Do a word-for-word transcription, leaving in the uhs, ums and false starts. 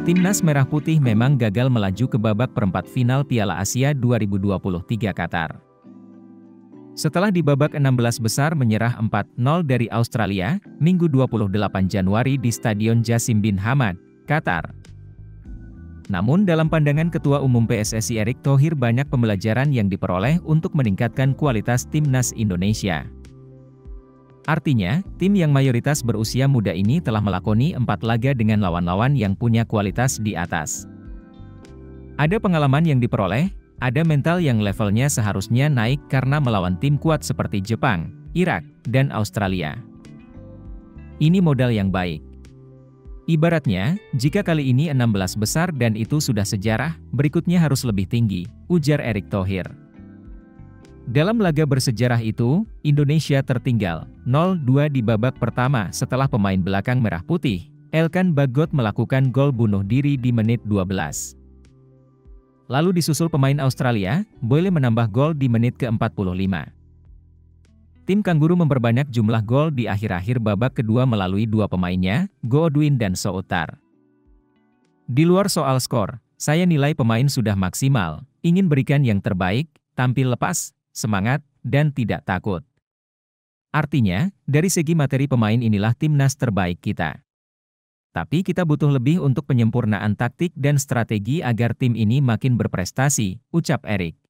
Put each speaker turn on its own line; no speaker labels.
Timnas Merah Putih memang gagal melaju ke babak perempat final Piala Asia dua ribu dua puluh tiga Qatar. Setelah di babak enam belas besar menyerah empat nol dari Australia, Minggu dua puluh delapan Januari di Stadion Jassim bin Hamad, Qatar. Namun dalam pandangan Ketua Umum P S S I Erick Thohir, banyak pembelajaran yang diperoleh untuk meningkatkan kualitas Timnas Indonesia. Artinya, tim yang mayoritas berusia muda ini telah melakoni empat laga dengan lawan-lawan yang punya kualitas di atas. Ada pengalaman yang diperoleh, ada mental yang levelnya seharusnya naik karena melawan tim kuat seperti Jepang, Irak, dan Australia. Ini modal yang baik. Ibaratnya, jika kali ini enam belas besar dan itu sudah sejarah, berikutnya harus lebih tinggi, ujar Erick Thohir. Dalam laga bersejarah itu, Indonesia tertinggal nol dua di babak pertama setelah pemain belakang Merah Putih, Elkan Bagot melakukan gol bunuh diri di menit dua belas. Lalu disusul pemain Australia, Boyle menambah gol di menit ke empat puluh lima. Tim Kangguru memperbanyak jumlah gol di akhir-akhir babak kedua melalui dua pemainnya, Godwin dan Soutar. Di luar soal skor, saya nilai pemain sudah maksimal, ingin berikan yang terbaik, tampil lepas, semangat, dan tidak takut. Artinya, dari segi materi pemain inilah timnas terbaik kita. Tapi kita butuh lebih untuk penyempurnaan taktik dan strategi agar tim ini makin berprestasi, ucap Erick.